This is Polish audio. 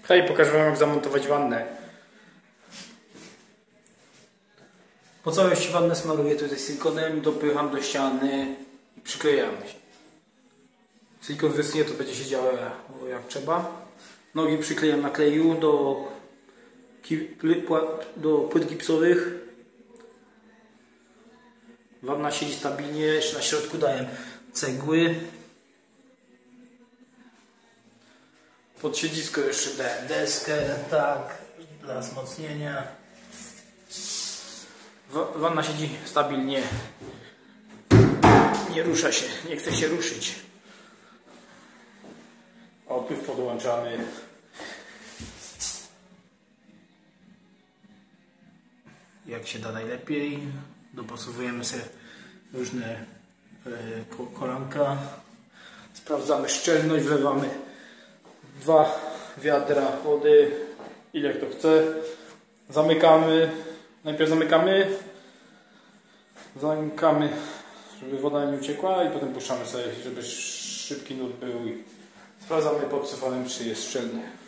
Hej, pokażę wam jak zamontować wannę. Po całości wannę smaruję tutaj silikonem, dopycham do ściany i przyklejam. Silikon wysnie, to będzie się działo jak trzeba. Nogi przyklejam na kleju do płyt gipsowych. Wanna siedzi stabilnie, jeszcze na środku daję cegły. Pod siedzisko jeszcze dałem deskę, tak, dla wzmocnienia. Wanna siedzi stabilnie, nie rusza się, nie chce się ruszyć. Odpływ podłączamy. Jak się da najlepiej. Dopasowujemy sobie różne kolanka. Sprawdzamy szczelność, wlewamy 2 wiadra wody, ile kto chce. Zamykamy. Najpierw zamykamy, żeby woda nie uciekła i potem puszczamy sobie, żeby szybki nurt był i sprawdzamy pod syfonem, czy jest szczelny.